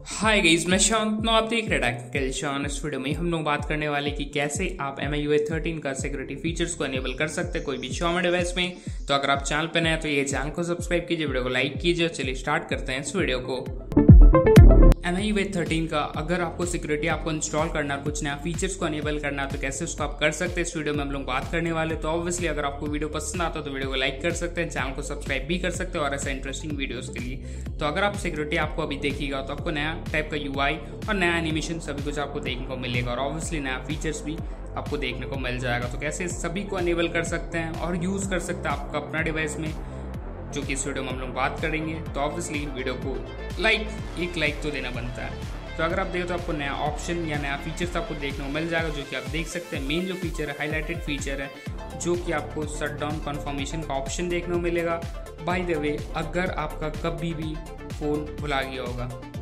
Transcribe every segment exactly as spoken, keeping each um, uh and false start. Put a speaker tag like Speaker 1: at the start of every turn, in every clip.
Speaker 1: Hi guys, मैं शांतनु, आप देख रहे हैं टेक्निकल शान। इस वीडियो में हम लोग बात करने वाले कि कैसे आप M I U I thirteen का सिक्योरिटी फीचर्स को एनेबल कर सकते हैं कोई भी Xiaomi डिवाइस में। तो अगर आप चैनल पर नए हैं तो ये चैनल को सब्सक्राइब कीजिए, वीडियो को लाइक कीजिए। चलिए स्टार्ट करते हैं इस वीडियो को। M I U I thirteen का अगर आपको सिक्योरिटी आपको इंस्टॉल करना है, कुछ नया फीचर्स को एनेबल करना है, तो कैसे उसको आप कर सकते हैं इस वीडियो में हम लोग बात करने वाले। तो ऑब्वियसली अगर आपको वीडियो पसंद आता है तो वीडियो को लाइक कर सकते हैं, चैनल को सब्सक्राइब भी कर सकते हैं और ऐसा इंटरेस्टिंग वीडियोस के लिए। तो अगर आप सिक्योरिटी आपको अभी देखिएगा तो आपको नया टाइप का यू आई और नया एनिमेशन सभी कुछ आपको देखने को मिलेगा और ऑब्वियसली नया फीचर्स भी आपको देखने को मिल जाएगा। तो कैसे सभी को एनेबल कर सकते हैं और यूज कर सकते हैं आपका अपना डिवाइस में, जो कि इस वीडियो में हम लोग बात करेंगे। तो ऑब्वियसली वीडियो को लाइक एक लाइक तो देना बनता है। तो अगर आप देखो तो आपको नया ऑप्शन या नया फीचर्स आपको देखने को मिल जाएगा, जो कि आप देख सकते हैं। मेन जो फीचर है, हाईलाइटेड फीचर है, जो कि आपको शट डाउन कन्फर्मेशन का ऑप्शन देखने को मिलेगा। बाय द वे, अगर आपका कभी भी फ़ोन भुला गया होगा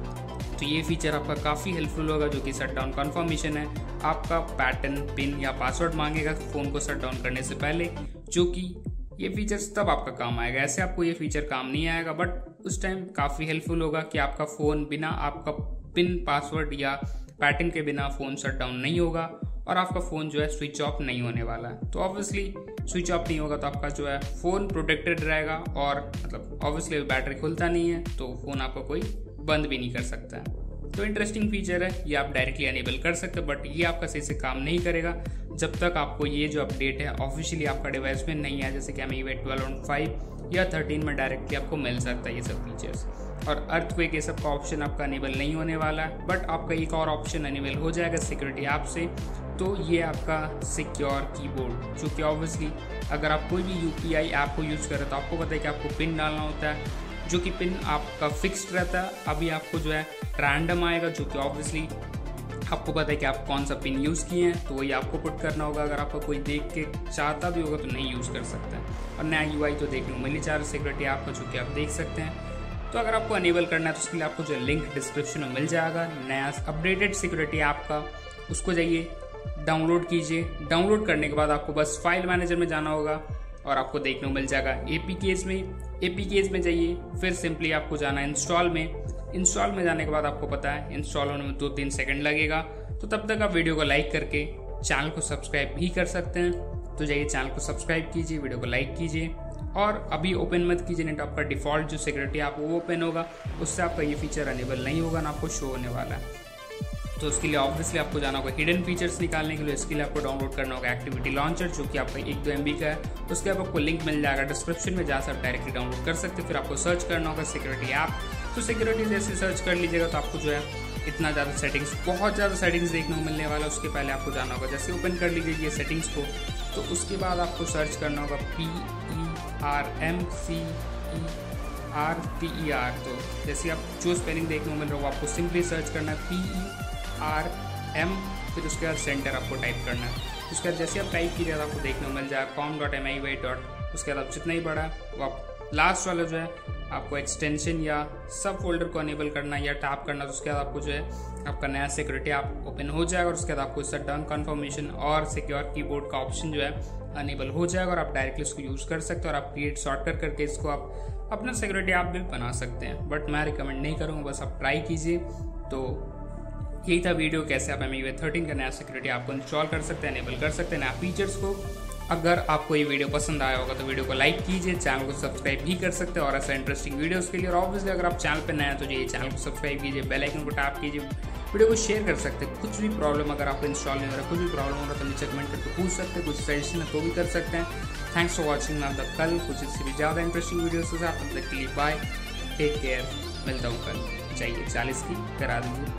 Speaker 1: तो ये फीचर आपका काफ़ी हेल्पफुल होगा, जो कि शट डाउन कन्फर्मेशन है। आपका पैटर्न, पिन या पासवर्ड मांगेगा फ़ोन को शट डाउन करने से पहले, जो कि ये फीचर्स तब आपका काम आएगा। ऐसे आपको ये फीचर काम नहीं आएगा, बट उस टाइम काफ़ी हेल्पफुल होगा कि आपका फ़ोन बिना आपका पिन, पासवर्ड या पैटर्न के बिना फ़ोन शट डाउन नहीं होगा और आपका फ़ोन जो है स्विच ऑफ नहीं होने वाला है। तो ऑब्वियसली स्विच ऑफ नहीं होगा तो आपका जो है फ़ोन प्रोटेक्टेड रहेगा और मतलब ऑब्वियसली बैटरी खुलता नहीं है तो फ़ोन आपका कोई बंद भी नहीं कर सकता है। तो इंटरेस्टिंग फीचर है, ये आप डायरेक्टली एनेबल कर सकते हैं, बट ये आपका सही से काम नहीं करेगा जब तक आपको ये जो अपडेट है ऑफिशियली आपका डिवाइस में नहीं है। जैसे कि M I U I twelve point five या थर्टीन में डायरेक्टली आपको मिल सकता है ये सब फीचर्स। और अर्थक्वेक ये सब का ऑप्शन आपका एनेबल नहीं होने वाला है, बट आपका एक और ऑप्शन एनेबल हो जाएगा सिक्योरिटी ऐप से। तो ये आपका सिक्योर कीबोर्ड, जो कि ऑब्वियसली अगर आप कोई भी यू पी आई ऐप को यूज़ करें तो आपको पता है कि आपको पिन डालना होता है, जो कि पिन आपका फिक्स्ड रहता है। अभी आपको जो है रैंडम आएगा, जो कि ऑब्वियसली आपको पता है कि आप कौन सा पिन यूज़ किए हैं, तो वही आपको पुट करना होगा। अगर आपको कोई देख के चाहता भी होगा तो नहीं यूज़ कर सकता है। और नया यू आई तो देखने को मिल ही जा रहा है सिक्योरिटी ऐप का, जो कि आप देख सकते हैं। तो अगर आपको अनेबल करना है तो उसके लिए आपको जो लिंक डिस्क्रिप्शन में मिल जाएगा नया अपडेटेड सिक्योरिटी ऐप का, उसको जाइए डाउनलोड कीजिए। डाउनलोड करने के बाद आपको बस फाइल मैनेजर में जाना होगा और आपको देखने को मिल जाएगा ए पी केज में। ए पी केज में जाइए, फिर सिंपली आपको जाना है इंस्टॉल में। इंस्टॉल में जाने के बाद आपको पता है इंस्टॉल होने में दो तीन सेकंड लगेगा, तो तब तक आप वीडियो को लाइक करके चैनल को सब्सक्राइब भी कर सकते हैं। तो जाइए चैनल को सब्सक्राइब कीजिए, वीडियो को लाइक कीजिए और अभी ओपन मत कीजिए, नहीं तो आपका डिफ़ॉल्ट जो सिक्योरिटी ऐप वो ओपन होगा, उससे आपका ये फीचर अनेबल नहीं होगा ना आपको शो होने वाला है। तो उसके लिए ऑब्वियसली आपको जाना होगा हिडन फीचर्स निकालने के लिए। इसके लिए आपको डाउनलोड करना होगा एक्टिविटी लॉन्चर, जो कि आपका एक दो एम बी का है। उसके बाद आपको लिंक मिल जाएगा डिस्क्रिप्शन में, जहाँ से आप डायरेक्टली डाउनलोड कर सकते हैं। फिर आपको सर्च करना होगा सिक्योरिटी ऐप। तो सिक्योरिटी जैसे सर्च कर लीजिएगा तो आपको जो है इतना ज़्यादा सेटिंग्स, बहुत ज़्यादा सेटिंग्स देखने को मिलने वाला है। उसके पहले आपको जाना होगा, जैसे ओपन कर लीजिए ये सेटिंग्स को, तो उसके बाद आपको सर्च करना होगा P E R M C E R T E R. तो जैसे आप जो स्पेलिंग देखने को मिल रहा हो आपको सिंपली सर्च करना है पी ई आर एम, फिर उसके बाद सेंटर आपको टाइप करना है। उसके बाद जैसे आप टाइप कीजिएगा आपको देखने को मिल जाएगा com dot M I Y dot. उसके बाद आप जितना ही बड़ा वो आप लास्ट वाला जो है आपको एक्सटेंशन या सब फोल्डर को अनेबल करना या टैप करना। तो उसके बाद आपको जो है आपका नया सिक्योरिटी ऐप ओपन हो जाएगा और उसके बाद आपको शट डाउन कन्फर्मेशन और सिक्योर कीबोर्ड का ऑप्शन जो है अनेबल हो जाएगा और आप डायरेक्टली इसको यूज़ कर सकते हैं। और आप क्रिएट शॉर्टकट करके इसको आप अपना सिक्योरिटी ऐप भी बना सकते हैं, बट मैं रिकमेंड नहीं करूँगा, बस आप ट्राई कीजिए। तो यही था वीडियो, कैसे आप M I U I thirteen का नया सिक्योरिटी आपको इंस्टॉल कर सकते हैं, एनेबल कर सकते हैं नया फीचर्स को। अगर आपको ये वीडियो पसंद आया होगा तो वीडियो को लाइक कीजिए, चैनल को सब्सक्राइब भी कर सकते हैं और ऐसा इंटरेस्टिंग वीडियोस के लिए। और ऑब्वियसली अगर आप चैनल पर नए हैं तो ये चैनल को सब्सक्राइब कीजिए, बेल आइकन को टैप कीजिए, वीडियो को शेयर कर सकते हैं। कुछ भी प्रॉब्लम अगर आपको इंस्टॉल नहीं हो रहा, कुछ भी प्रॉब्लम हो रहा तो नीचे कमेंट करके पूछ सकते हैं, कुछ सजेशन है तो भी कर सकते हैं। Thanks for watching. मैं अब कल कुछ इससे भी ज़्यादा इंटरेस्टिंग वीडियोस के साथ, तब तक के लिए बाय, टेक केयर, मिलता हूँ कल। चाहिए चालीस की करा दीजिए।